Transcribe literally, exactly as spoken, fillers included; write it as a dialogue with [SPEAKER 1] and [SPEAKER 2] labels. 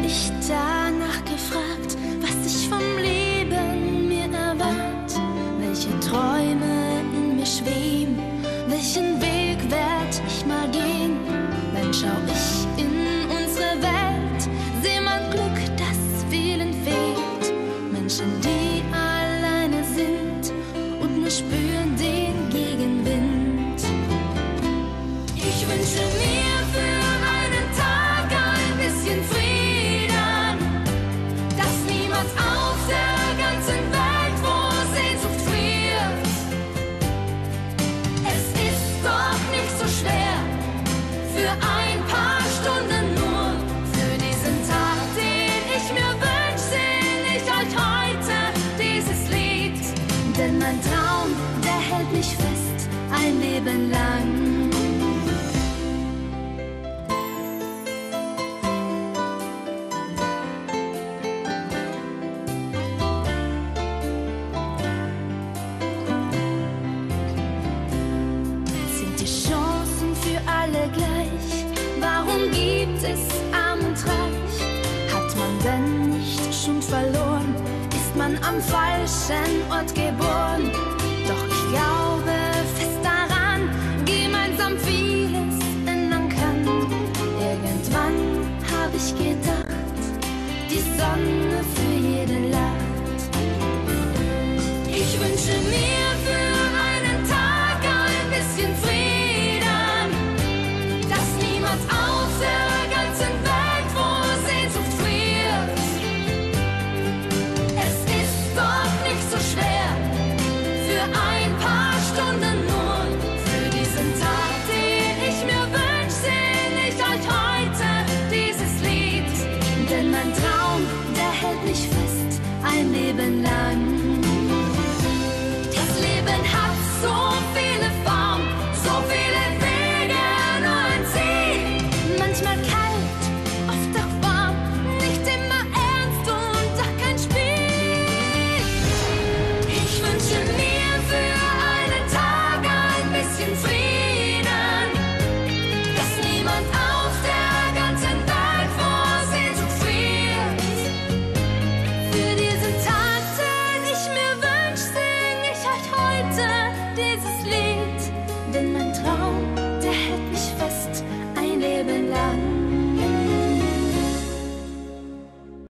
[SPEAKER 1] ich danach gefragt, was ich vom Leben mir erwart, welche Träume in mir schweben, welchen Weg werd ich mal gehen. Wenn schau ich in unsere Welt, seh man Glück, das vielen fehlt. Menschen, die alleine sind und nur spüren den Gegenwind. Ich wünsche mir für einen Tag ein bisschen Frieden, dass niemand auf der ganzen Welt vor Sehnsucht friert. Es ist doch nicht so schwer, für ein paar Stunden nur, für diesen Tag, den ich mir wünsch, sing ich euch heute dieses Lied. Denn mein Traum, der hält mich fest, ein Leben lang. Warum gibt es Arm und Reich? Hat man denn nicht schon verloren? Ist man am falschen Ort geboren? Doch ich glaube fest daran, gemeinsam vieles ändern kann. Irgendwann habe ich gedacht, die Sonne